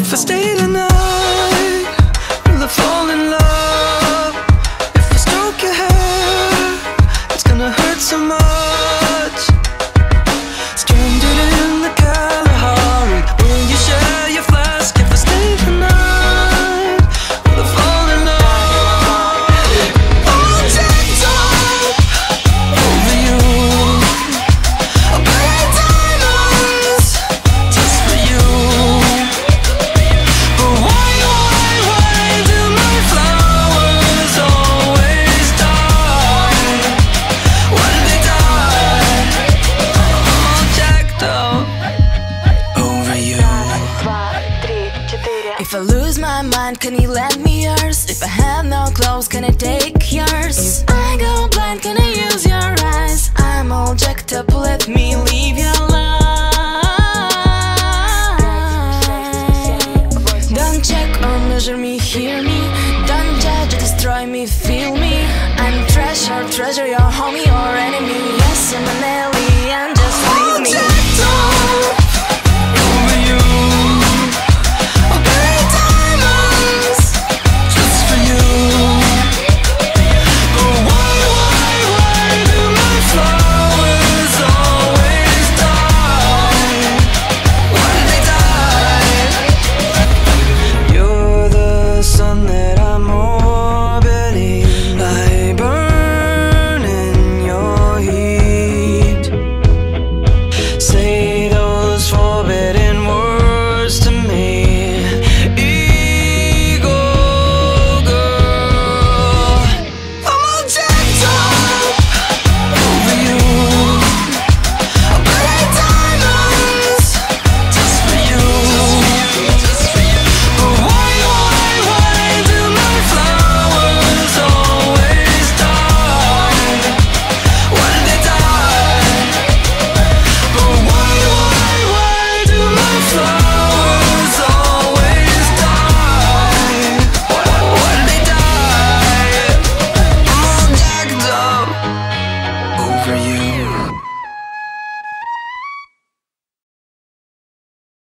If I stay tonight, will I fall in love? If I stroke your hair, it's gonna hurt so much. Stranded in the Kalahari, will you share your flask? If I stay tonight, will I fall in love? All jacked up over you, I'll pay diamonds just for you. But why do my flowers always die? Why do they die? All jacked up over you. If I lose my mind, can you lend me yours? If I have no clothes, can I take yours? If I go blind, can I use your eyes? I'm all jacked up, let me leave your life. Don't check or measure me, hear me. Don't judge or destroy me, feel me. I'm treasure, your homie or enemy. Yes, I'm an